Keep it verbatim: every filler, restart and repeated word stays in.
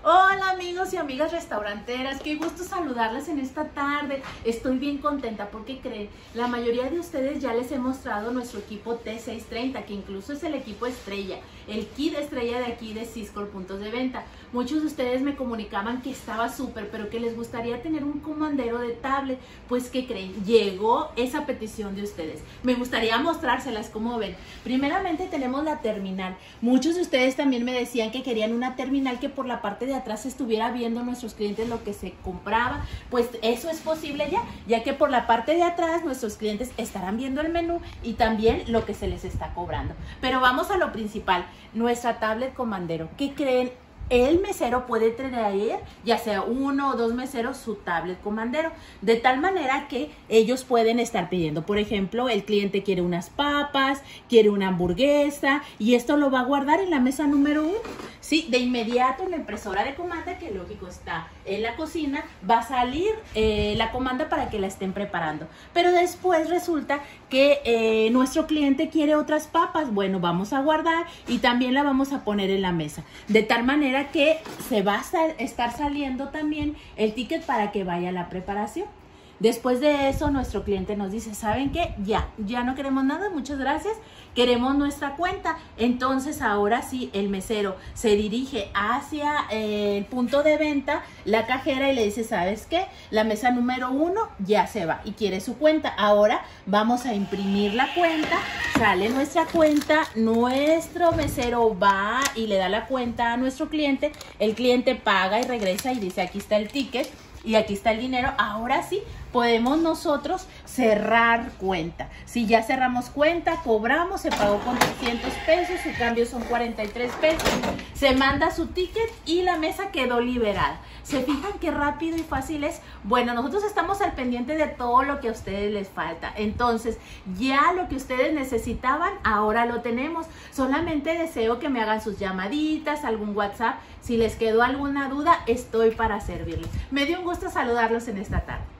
Hola amigos y amigas restauranteras, qué gusto saludarles en esta tarde. Estoy bien contenta porque creen, la mayoría de ustedes ya les he mostrado nuestro equipo T seiscientos treinta, que incluso es el equipo estrella, el kit estrella de aquí de Syscall Puntos de Venta. Muchos de ustedes me comunicaban que estaba súper, pero que les gustaría tener un comandero de tablet. Pues ¿qué creen? Llegó esa petición de ustedes. Me gustaría mostrárselas, como ven. Primeramente tenemos la terminal. Muchos de ustedes también me decían que querían una terminal que por la parte de atrás estuviera viendo nuestros clientes lo que se compraba. Pues eso es posible ya, ya que por la parte de atrás nuestros clientes estarán viendo el menú y también lo que se les está cobrando. Pero vamos a lo principal, nuestra tablet comandero. ¿Qué creen? El mesero puede traer, ya sea uno o dos meseros, su tablet comandero, de tal manera que ellos pueden estar pidiendo. Por ejemplo, el cliente quiere unas papas, quiere una hamburguesa, y esto lo va a guardar en la mesa número uno. Sí, de inmediato en la impresora de comanda, que lógico está en la cocina, va a salir eh, la comanda para que la estén preparando. Pero después resulta que eh, nuestro cliente quiere otras papas. Bueno, vamos a guardar y también la vamos a poner en la mesa. De tal manera que se va a estar saliendo también el ticket para que vaya a la preparación. Después de eso, nuestro cliente nos dice, ¿saben qué? Ya, ya no queremos nada, muchas gracias, queremos nuestra cuenta. Entonces, ahora sí, el mesero se dirige hacia eh, el punto de venta, la cajera, y le dice, ¿sabes qué? La mesa número uno ya se va y quiere su cuenta. Ahora vamos a imprimir la cuenta, sale nuestra cuenta, nuestro mesero va y le da la cuenta a nuestro cliente, el cliente paga y regresa y dice, aquí está el ticket. Y aquí está el dinero. Ahora sí podemos nosotros cerrar cuenta. Si ya cerramos cuenta, cobramos, se pagó con trescientos pesos, su cambio son cuarenta y tres pesos. Se manda su ticket y la mesa quedó liberada. ¿Se fijan qué rápido y fácil es? Bueno, nosotros estamos al pendiente de todo lo que a ustedes les falta. Entonces, ya lo que ustedes necesitaban, ahora lo tenemos. Solamente deseo que me hagan sus llamaditas, algún WhatsApp. Si les quedó alguna duda, estoy para servirles. Me dio un gusto saludarlos en esta tarde.